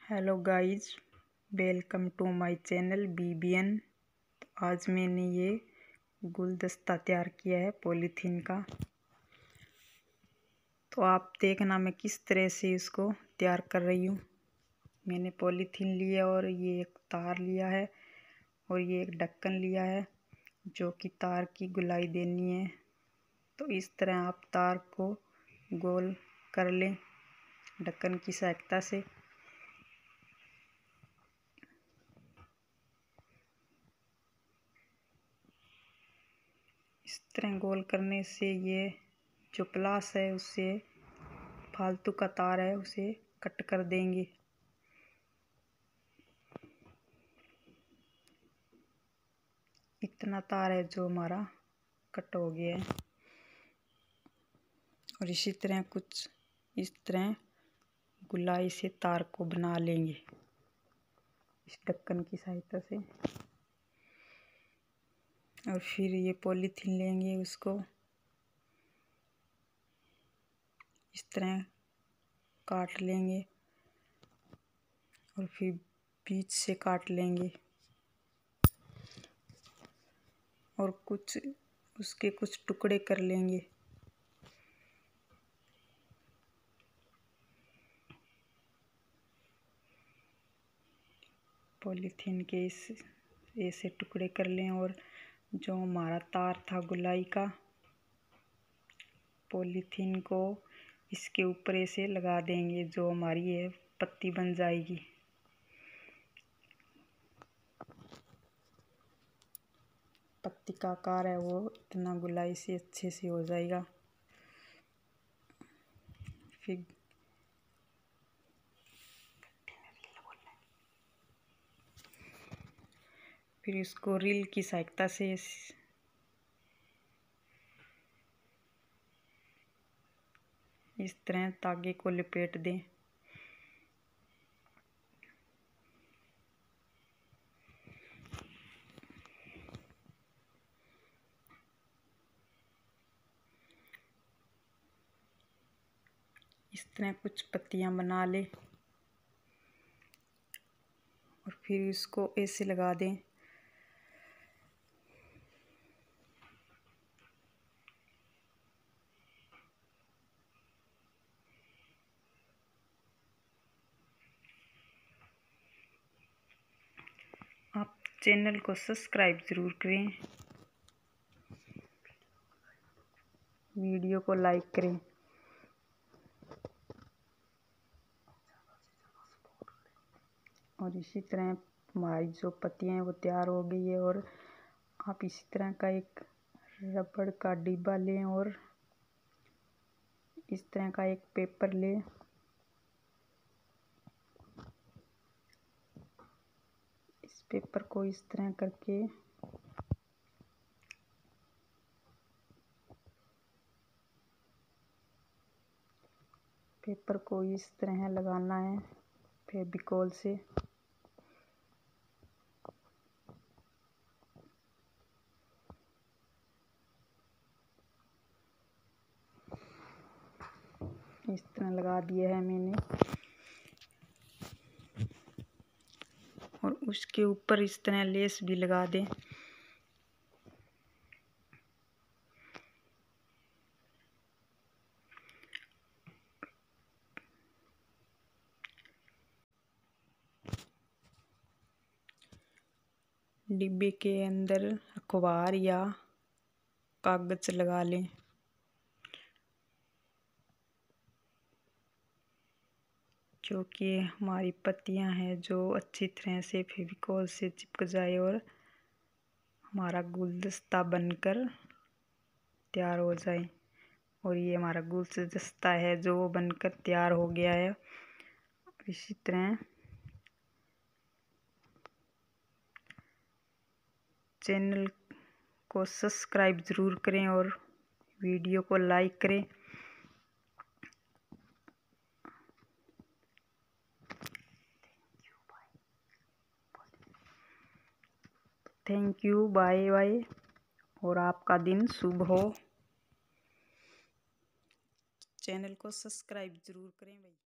Hello guys, welcome to my channel BBN। तो आज मैंने ये गुलदस्ता तैयार किया है पॉलीथीन का। तो आप देखना मैं किस तरह से इसको तैयार कर रही हूँ। मैंने पॉलीथीन लिया और ये एक तार लिया है और ये एक ढक्कन लिया है जो कि तार की गुलाई देनी है। तो इस तरह आप तार को गोल कर लें ढक्कन की सहायता से। इस तरह गोल करने से ये जो प्लास है उससे फालतू का तार है उसे कट कर देंगे। इतना तार है जो हमारा कट हो गया है। और इसी तरह कुछ इस तरह गुलाई से तार को बना लेंगे इस ढक्कन की सहायता से। और फिर ये पॉलीथीन लेंगे, उसको इस तरह काट लेंगे और फिर बीच से काट लेंगे और कुछ उसके कुछ टुकड़े कर लेंगे। पॉलीथीन के इस ऐसे टुकड़े कर लें और जो हमारा तार था गुलाई का, पॉलीथीन को इसके ऊपर ऐसे लगा देंगे, जो हमारी ये पत्ती बन जाएगी। पत्ती का आकार है वो इतना गुलाई से अच्छे से हो जाएगा। फिर इसको रील की सहायता से इस तरह धागे को लपेट दें। इस तरह कुछ पत्तियां बना लें और फिर इसको ऐसे लगा दें। आप चैनल को सब्सक्राइब ज़रूर करें, वीडियो को लाइक करें और इसी तरह हमारी जो पत्तियां हैं वो तैयार हो गई है। और आप इसी तरह का एक रबड़ का डिब्बा लें और इस तरह का एक पेपर लें। इस पेपर को इस तरह करके पेपर को इस तरह लगाना है फेविकोल से। इस तरह लगा दिया है मैंने और उसके ऊपर इस तरह लेस भी लगा दें। डिब्बे के अंदर अखबार या कागज लगा लें। क्योंकि हमारी पत्तियां हैं जो अच्छी तरह से फेविकोल से चिपक जाए और हमारा गुलदस्ता बनकर तैयार हो जाए। और ये हमारा गुलदस्ता है जो बनकर तैयार हो गया है। इसी तरह चैनल को सब्सक्राइब ज़रूर करें और वीडियो को लाइक करें। थैंक यू, बाय बाय और आपका दिन शुभ हो। चैनल को सब्सक्राइब ज़रूर करें भाई।